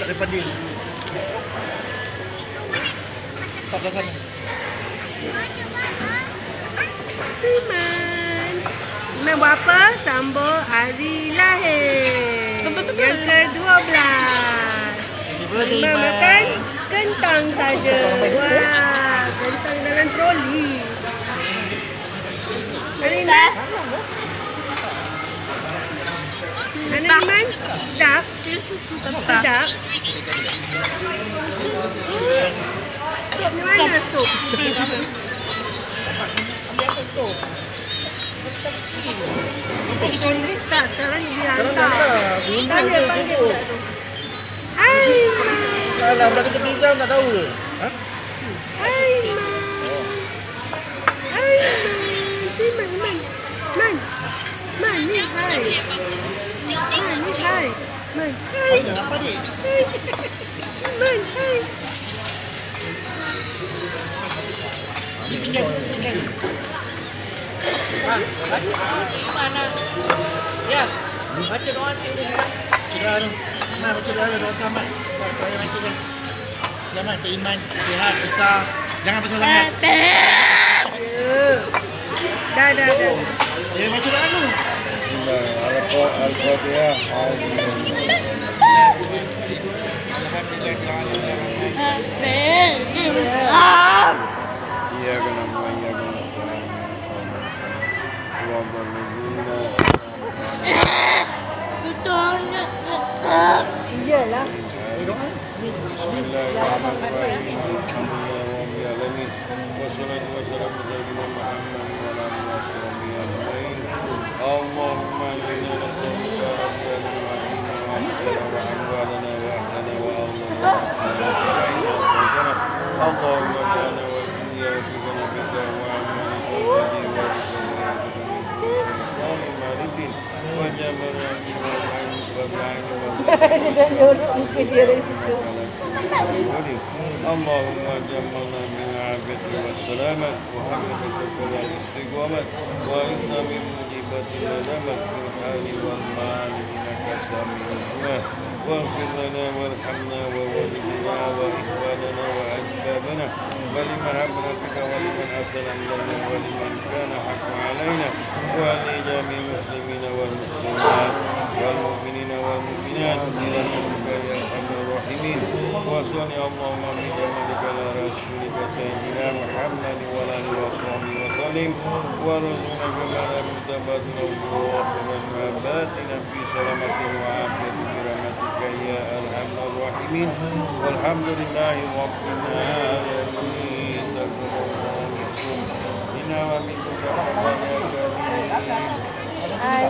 depan dia. Tak belah sana. Iman. Iman buat apa? Sambut hari lahir. Yang ke-12. Iman makan kentang saja. Wah, kentang dalam troli. Mana Iman? Mana Iman? Sedap? Sedap? Sup ni mana sup? Tak, sekarang dia hantar. Tanya panggil pula tu. Hai Iman. Alah, belah kita pinjam tak tahu ke? Ha? Hai Iman. Hai Iman. Iman. Man. Man ni hai. Man ni hai. Man. Hai. Apa ni? Man hai. Mana? Ya, baca doa ni. Sudah tu. Nah, baca doa doa selamat. Doa yang baca guys. Selamat untuk Iman, sihat, besar. Jangan besar sangat. Dah. Ya, baca doa dulu. Al-Fatihah. Iya kena banyak. Iyalah. Dia dah nyorok muka dia dari situ. اللهم جملنا من عافية والسلامة وحفظك والاستقامة وإنا من مجيبة الندامة في الحال والمال إنك سميع الدعاء واغفر لنا وارحمنا ووالدنا وإخواننا وأسبابنا ولمن أمرك ولمن أسلم لنا ولمن كان حق علينا ولجميع المسلمين والمسلمات والمؤمنين والمؤمنات برحمتك يا أرحم الراحمين وصل اللهم بجمالك على رسولك سيدنا محمد وعلى آله وصحبه وسلم وارزقنا كما مرتبط الروح والمباتنا في سلامة وعافية برحمتك يا أرحم الراحمين والحمد لله رب العالمين تقبل منا ومنك ربنا كريم. Hai.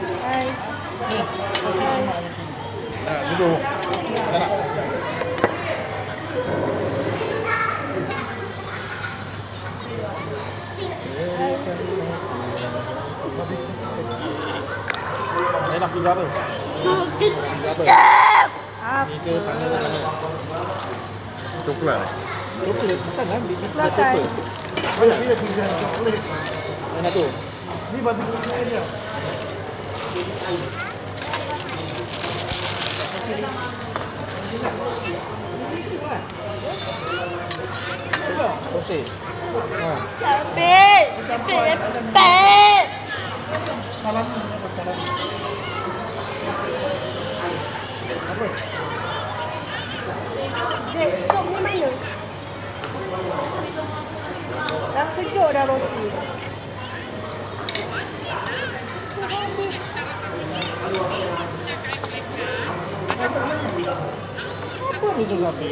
Nah, duduk. Nak. Nak pizza apa? Ni ke sana. Coklat. Coklat bukan kan? Coklat. Mana dia pizza coklat? Mana tu? Ni babi kucing dia. Sosis. Capek. Salam salam. Apa? Dek, sup ni mana? Dah sejuk dah roti. Apa musuh sapi?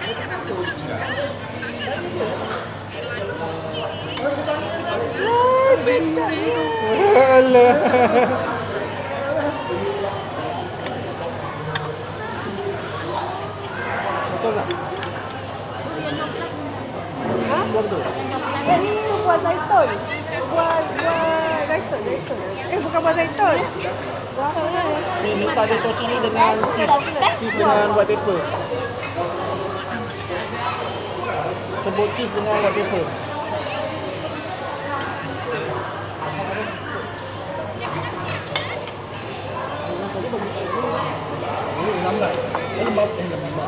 Alah. Betul tak? Ha? Betul. Ni buah zaitun. Buah zaitun. Bukan buah zaitun. Buah apa ya? Ni tak ada sos ini dengan cheese dengan white pepper. Sebut cheese dengan white pepper. Ini lambat. Lembab. Lembab.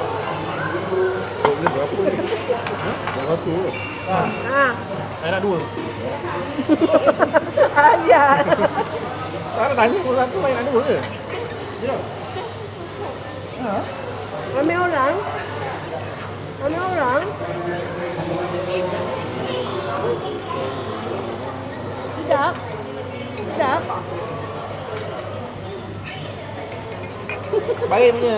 Ini berapa ni? Berapa? Ha. Saya nak 2. Ayat. Saya tanya pun satu, saya nak 2 ke? Ya. Ha? Ramai orang. Ramai orang. Tidak. Tidak. Baik punya.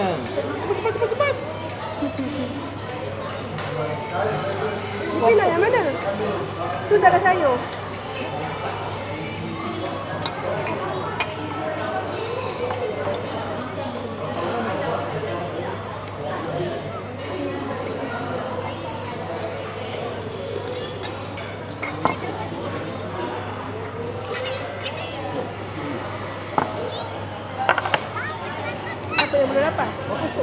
Tapi nak yang mana? Tu tak ada sayur. Apa yang boleh dapat?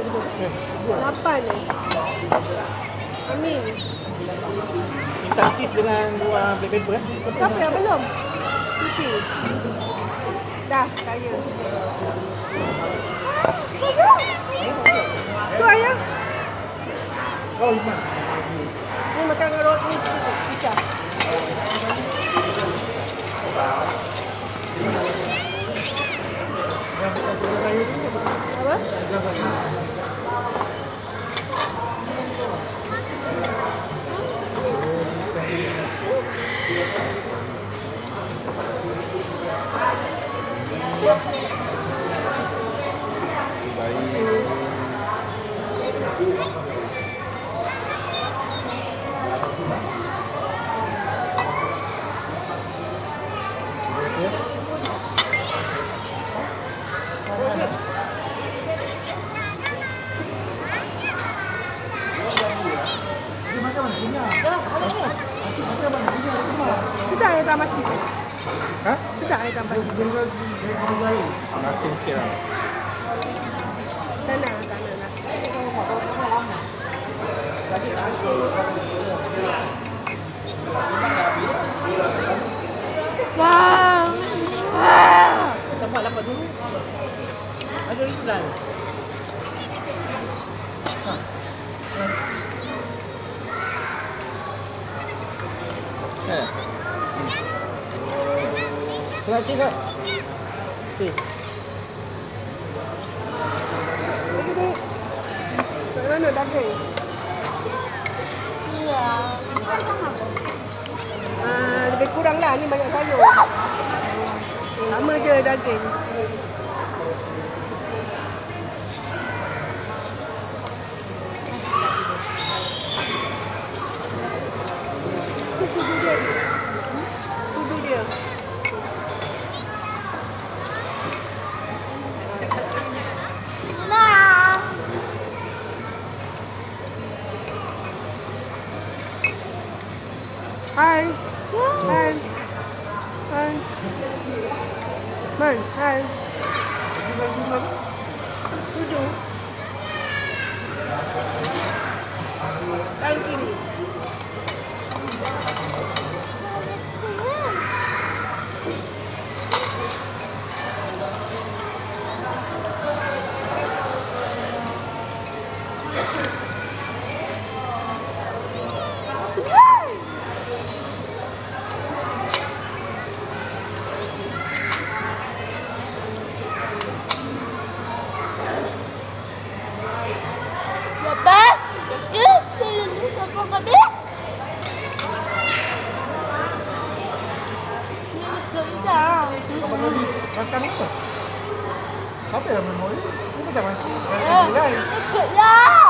8 ni. Amin. Minta cheese dengan black pepper eh. Siapa yang belum? Pipi. Dah, kaya. Tu ayah. Oh, Iman. Ni makan dengan roti ni. Picah. Yang bukan pula saya tu. Apa? Sedap yang tambah cheese. Ha? Sedap yang tambah cheese. Masin sikit lah. Tanah lah. Tempat dapat dulu. Ada restoran. Nak cheese tak? Cheese. Kat mana daging? Lebih kurang lah. Ni banyak sayur. Sama je daging. Sudu dia. Sudu dia. Hai. Hai. Hai. Man, hai. Sudu. Tangan kiri. Makan apa? Apa yang memori? Ini macam mana? Ikutlah.